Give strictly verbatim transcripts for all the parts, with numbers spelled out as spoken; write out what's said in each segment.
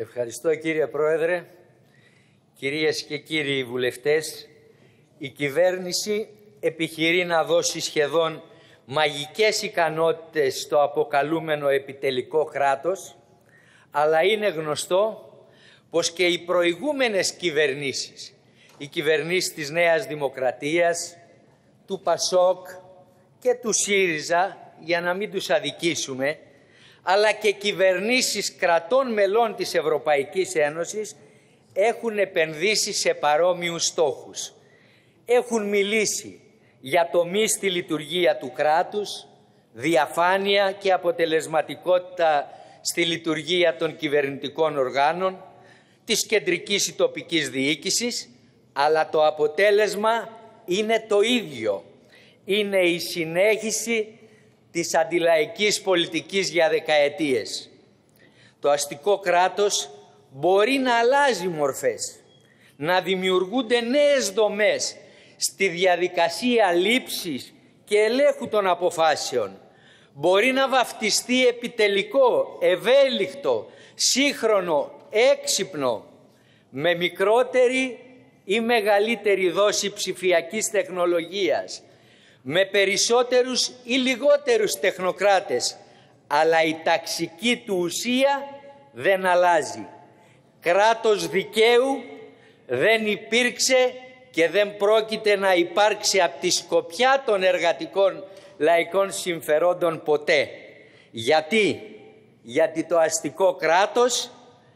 Ευχαριστώ κύριε Πρόεδρε, κυρίες και κύριοι βουλευτές. Η κυβέρνηση επιχειρεί να δώσει σχεδόν μαγικές ικανότητες στο αποκαλούμενο επιτελικό κράτος, αλλά είναι γνωστό πως και οι προηγούμενες κυβερνήσεις, οι κυβερνήσεις της Νέας Δημοκρατίας, του Πασόκ και του ΣΥΡΙΖΑ, για να μην τους αδικήσουμε, αλλά και κυβερνήσεις κρατών μελών της Ευρωπαϊκής Ένωσης έχουν επενδύσει σε παρόμοιους στόχους. Έχουν μιλήσει για τομείς στη λειτουργία του κράτους, διαφάνεια και αποτελεσματικότητα στη λειτουργία των κυβερνητικών οργάνων, της κεντρικής ή τοπικής διοίκησης, αλλά το αποτέλεσμα είναι το ίδιο. Είναι η συνέχιση της αντιλαϊκής πολιτικής για δεκαετίες. Το αστικό κράτος μπορεί να αλλάζει μορφές, να δημιουργούνται νέες δομές στη διαδικασία λήψης και ελέγχου των αποφάσεων. Μπορεί να βαφτιστεί επιτελικό, ευέλικτο, σύγχρονο, έξυπνο, με μικρότερη ή μεγαλύτερη δόση ψηφιακής τεχνολογίας, με περισσότερους ή λιγότερους τεχνοκράτες, αλλά η ταξική του ουσία δεν αλλάζει. Κράτος δικαίου δεν υπήρξε και δεν πρόκειται να υπάρξει από τη σκοπιά των εργατικών λαϊκών συμφερόντων ποτέ. Γιατί? Γιατί το αστικό κράτος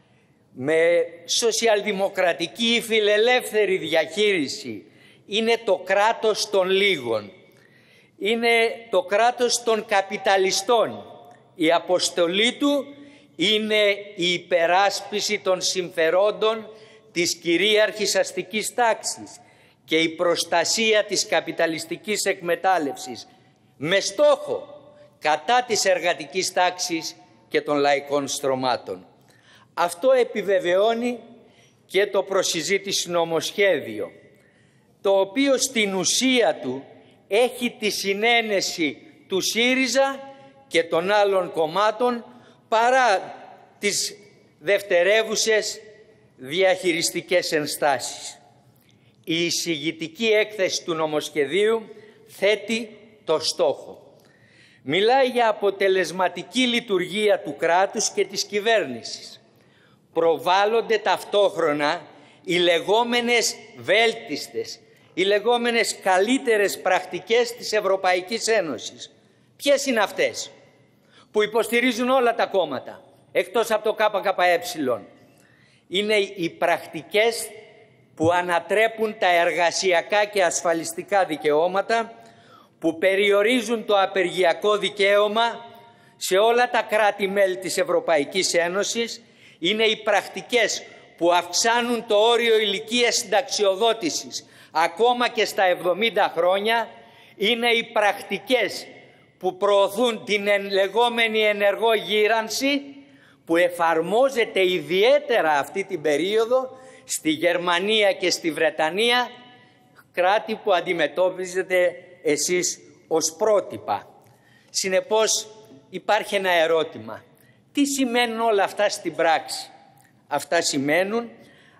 με σοσιαλδημοκρατική ή φιλελεύθερη διαχείριση είναι το κράτος των λίγων. Είναι το κράτος των καπιταλιστών. Η αποστολή του είναι η υπεράσπιση των συμφερόντων της κυρίαρχης αστικής τάξης και η προστασία της καπιταλιστικής εκμετάλλευσης με στόχο κατά της εργατικής τάξης και των λαϊκών στρωμάτων. Αυτό επιβεβαιώνει και το προσυζήτηση νομοσχέδιο, το οποίο στην ουσία του έχει τη συνένεση του ΣΥΡΙΖΑ και των άλλων κομμάτων παρά τις δευτερεύουσες διαχειριστικές ενστάσεις. Η εισηγητική έκθεση του νομοσχεδίου θέτει το στόχο. Μιλάει για αποτελεσματική λειτουργία του κράτους και της κυβέρνησης. Προβάλλονται ταυτόχρονα οι λεγόμενες βέλτιστες, οι λεγόμενες καλύτερες πρακτικές της Ευρωπαϊκής Ένωσης. Ποιες είναι αυτές που υποστηρίζουν όλα τα κόμματα, εκτός από το ΚΚΕ? Είναι οι πρακτικές που ανατρέπουν τα εργασιακά και ασφαλιστικά δικαιώματα, που περιορίζουν το απεργιακό δικαίωμα σε όλα τα κράτη-μέλη της Ευρωπαϊκής Ένωσης. Είναι οι πρακτικές που αυξάνουν το όριο ηλικίας συνταξιοδότησης ακόμα και στα εβδομήντα χρόνια. Είναι οι πρακτικές που προωθούν την λεγόμενη ενεργό γύρανση, που εφαρμόζεται ιδιαίτερα αυτή την περίοδο στη Γερμανία και στη Βρετανία, κράτη που αντιμετώπιζετε εσείς ως πρότυπα. Συνεπώς υπάρχει ένα ερώτημα. Τι σημαίνουν όλα αυτά στην πράξη? Αυτά σημαίνουν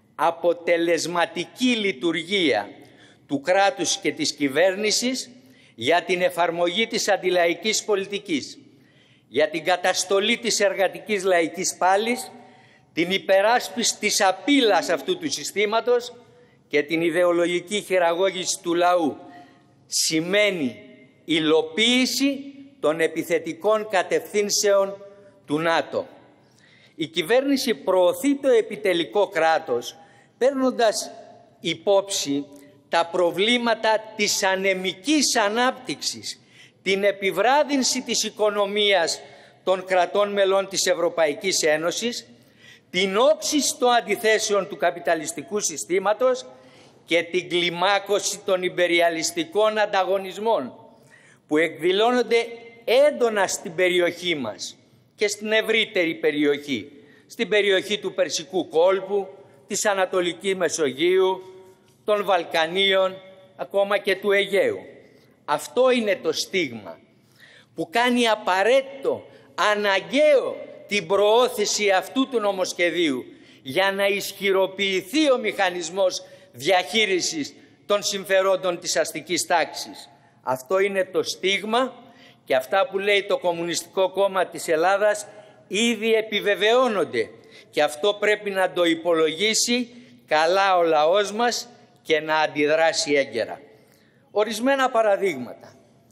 αποτελεσματική λειτουργία του κράτους και της κυβέρνησης για την εφαρμογή της αντιλαϊκής πολιτικής, για την καταστολή της εργατικής λαϊκής πάλης, την υπεράσπιση της απείλας αυτού του συστήματος και την ιδεολογική χειραγώγηση του λαού. Σημαίνει υλοποίηση των επιθετικών κατευθύνσεων του ΝΑΤΟ. Η κυβέρνηση προωθεί το επιτελικό κράτος παίρνοντας υπόψη τα προβλήματα της ανεμικής ανάπτυξης, την επιβράδυνση της οικονομίας των κρατών μελών της Ευρωπαϊκής Ένωσης, την όξυση των αντιθέσεων του καπιταλιστικού συστήματος και την κλιμάκωση των ιμπεριαλιστικών ανταγωνισμών που εκδηλώνονται έντονα στην περιοχή μας και στην ευρύτερη περιοχή, στην περιοχή του Περσικού κόλπου, της Ανατολικής Μεσογείου, των Βαλκανίων, ακόμα και του Αιγαίου. Αυτό είναι το στίγμα που κάνει απαραίτητο, αναγκαίο την προώθηση αυτού του νομοσχεδίου για να ισχυροποιηθεί ο μηχανισμός διαχείρισης των συμφερόντων της αστικής τάξης. Αυτό είναι το στίγμα και αυτά που λέει το Κομμουνιστικό Κόμμα της Ελλάδας ήδη επιβεβαιώνονται και αυτό πρέπει να το υπολογίσει καλά ο λαός μας και να αντιδράσει έγκαιρα. Ορισμένα παραδείγματα.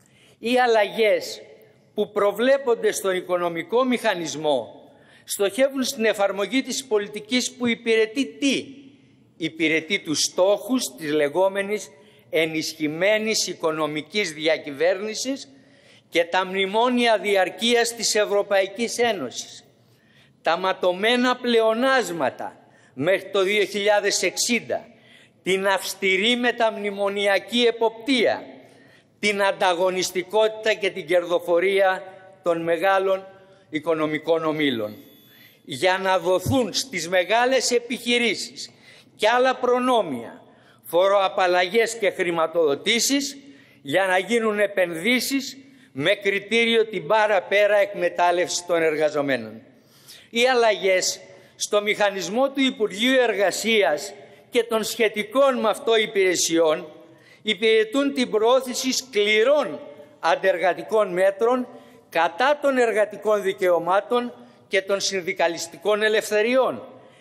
Οι αλλαγές που προβλέπονται στον οικονομικό μηχανισμό στοχεύουν στην εφαρμογή της πολιτικής που υπηρετεί τι? Υπηρετεί τους στόχους της λεγόμενης ενισχυμένης οικονομικής διακυβέρνησης και τα μνημόνια διαρκείας της Ευρωπαϊκής Ένωσης. Τα ματωμένα πλεονάσματα μέχρι το δύο χιλιάδες εξήντα, την αυστηρή μεταμνημονιακή εποπτεία, την ανταγωνιστικότητα και την κερδοφορία των μεγάλων οικονομικών ομίλων. Για να δοθούν στις μεγάλες επιχειρήσεις και άλλα προνόμια, φοροαπαλλαγές και χρηματοδοτήσεις για να γίνουν επενδύσεις με κριτήριο την παραπέρα εκμετάλλευση των εργαζομένων. Οι αλλαγές στο μηχανισμό του Υπουργείου Εργασίας και των σχετικών με αυτό υπηρεσιών υπηρετούν την προώθηση σκληρών αντεργατικών μέτρων κατά των εργατικών δικαιωμάτων και των συνδικαλιστικών ελευθεριών,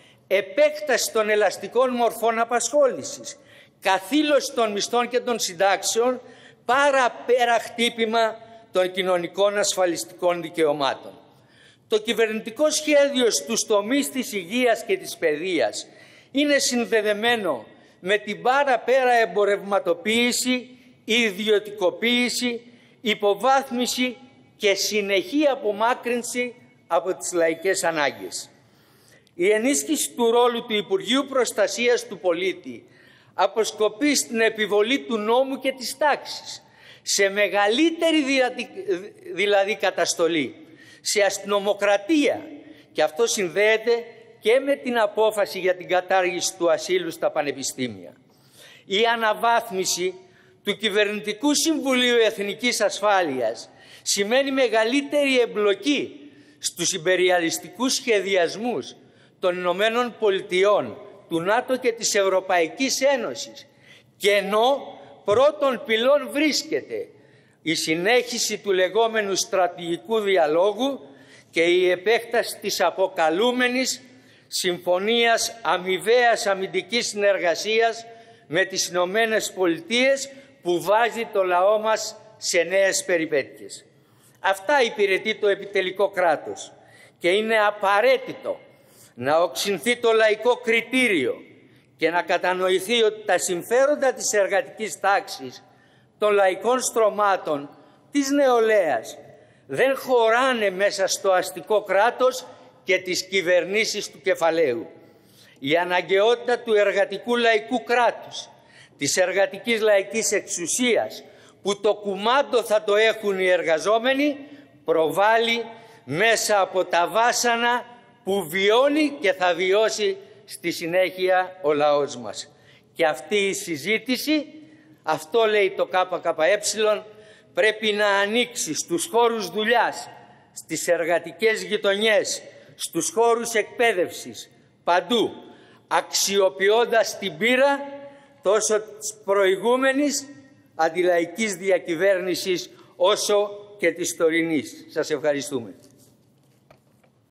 επέκταση των ελαστικών μορφών απασχόλησης, καθήλωση των μισθών και των συντάξεων, παραπέρα χτύπημα των κοινωνικών ασφαλιστικών δικαιωμάτων. Το κυβερνητικό σχέδιο στους τομείς της υγείας και της παιδείας είναι συνδεδεμένο με την παραπέρα εμπορευματοποίηση, ιδιωτικοποίηση, υποβάθμιση και συνεχή απομάκρυνση από τις λαϊκές ανάγκες. Η ενίσχυση του ρόλου του Υπουργείου Προστασίας του Πολίτη αποσκοπεί στην επιβολή του νόμου και της τάξης, σε μεγαλύτερη δηλαδή, δηλαδή καταστολή, σε αστυνομοκρατία, και αυτό συνδέεται και με την απόφαση για την κατάργηση του ασύλου στα πανεπιστήμια. Η αναβάθμιση του Κυβερνητικού Συμβουλίου Εθνικής Ασφάλειας σημαίνει μεγαλύτερη εμπλοκή στους ιμπεριαλιστικούς σχεδιασμούς των Ηνωμένων Πολιτειών, του ΝΑΤΟ και της Ευρωπαϊκής Ένωσης, και ενώ πρώτον πυλών βρίσκεται η συνέχιση του λεγόμενου στρατηγικού διαλόγου και η επέκταση της αποκαλούμενης Συμφωνίας Αμοιβαίας Αμυντικής Συνεργασίας με τις Ηνωμένες Πολιτείες, που βάζει το λαό μας σε νέες περιπέτειες. Αυτά υπηρετεί το επιτελικό κράτος και είναι απαραίτητο να οξυνθεί το λαϊκό κριτήριο και να κατανοηθεί ότι τα συμφέροντα της εργατικής τάξης, των λαϊκών στρωμάτων, της νεολαίας δεν χωράνε μέσα στο αστικό κράτος και τις κυβερνήσεις του κεφαλαίου. Η αναγκαιότητα του εργατικού λαϊκού κράτους, της εργατικής λαϊκής εξουσίας, που το κουμάντο θα το έχουν οι εργαζόμενοι, προβάλλει μέσα από τα βάσανα που βιώνει και θα βιώσει στη συνέχεια ο λαός μας. Και αυτή η συζήτηση, αυτό λέει το ΚΚΕ, πρέπει να ανοίξει στους χώρους δουλειάς, στις εργατικές γειτονιές, στους χώρους εκπαίδευσης, παντού, αξιοποιώντας την πείρα τόσο της προηγούμενης αντιλαϊκής διακυβέρνησης όσο και της τωρινής. Σας ευχαριστούμε.